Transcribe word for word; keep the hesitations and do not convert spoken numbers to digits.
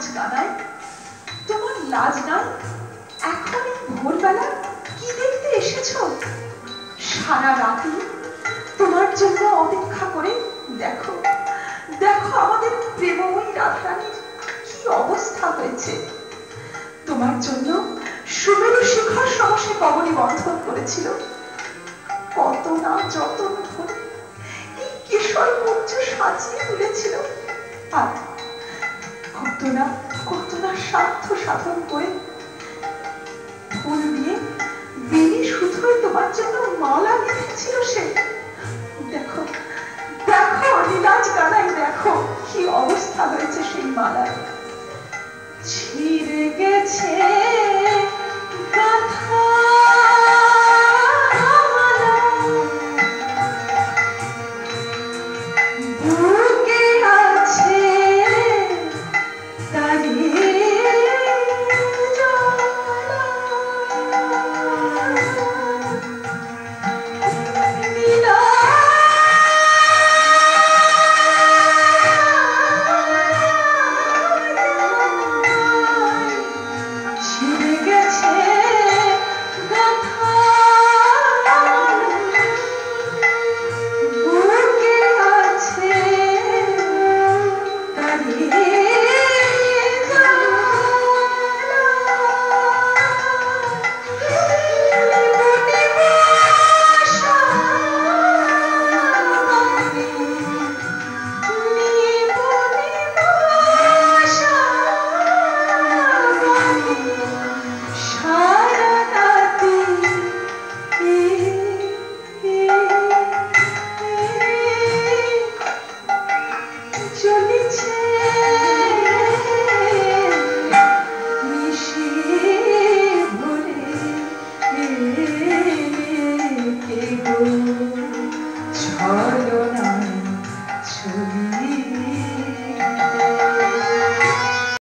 নীলাজ কানাই, তোমার লাজ নাই? এখন এই ভোরবেলা কি দেখতে এসেছো? সারা রাতি তোমার জন্য অপেক্ষা করে দেখো দেখো আমাদের প্রেমময়ী রাধারানীর কি অবস্থা হয়েছে। তোমার জন্য সুমেরু শিখর সমসে কবরী বন্ধন করেছিল। কত না যতন করে এই কেশর মঞ্চ সাজিয়ে তুলেছিল, আর কত না কত না সাধ্য সাধন করে ফুল দিয়ে বেনি শুধুই তোমার জন্য মালা গেঁথেছিল সে। দেখো দেখো নীলাজ কানাই, দেখো কি অবস্থা হয়েছে সেই মালার। ছিঁড়ে গেছে কথা ছলনা